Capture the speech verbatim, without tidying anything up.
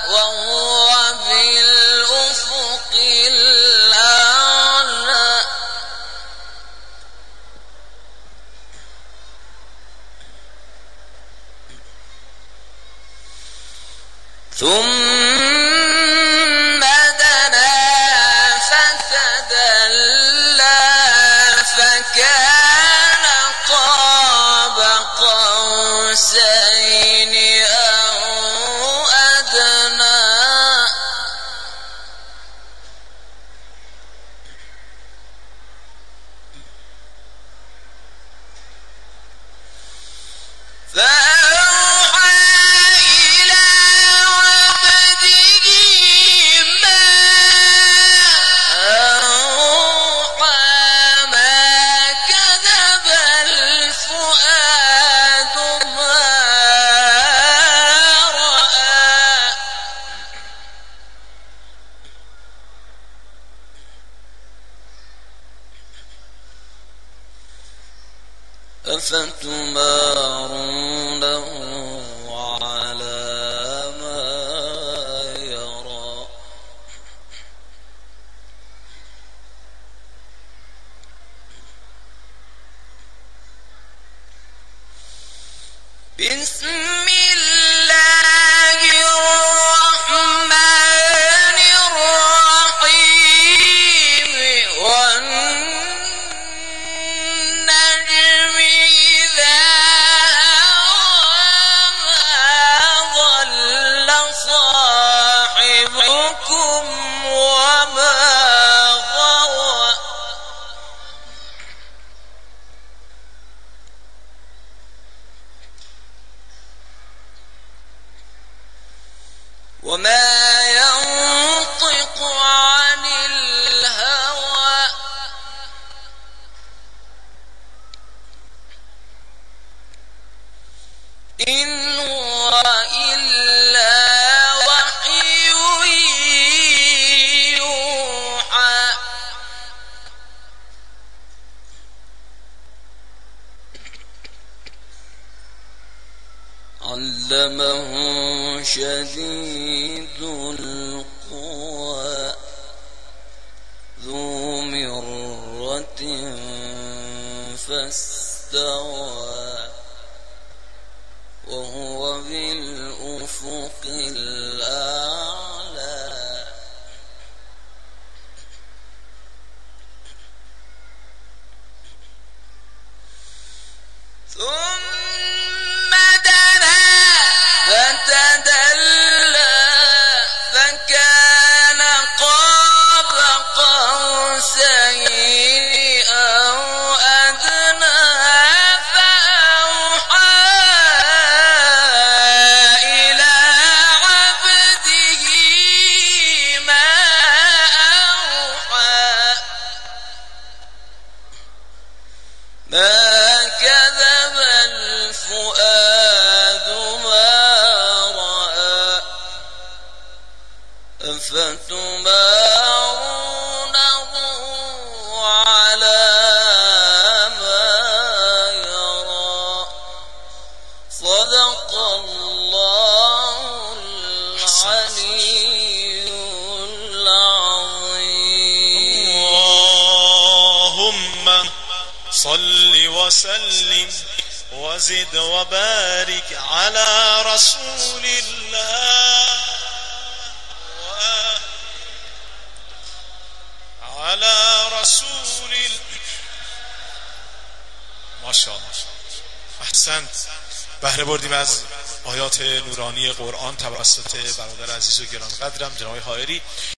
وهو بالأفق الأعلى ثم دنا فتدلى فكان قاب قوسين أو أدنى فأوحى إلى عبده ما أوحى ما كذب الفؤاد ما رأى أفتمارونه على ما يرى بسم الله الرحمن الرحيم والنجم إذا هوى ما ضل صاحبكم وما غوى وما ينطق عن الهوى إن هو إلا وحي يوحى علمه شديد القوى ذو مرة فاستوى وهو بالأفق الأعلى ثم دنا فتدلى فكان قاب قوسين أو أدنى فأوحى إلى عبده ما أوحى ما كذب الفؤاد ما رأى أفتمارونه على ما يرى صدق الله العلي العظيم. اللهم صل وسلم وزد وبارك على رسول الله على رسول الله. ماشاءالله احسنت. بهره بردیم از آیات نورانی قرآن توسط برادر عزیز و گرانقدرم جناب حائری.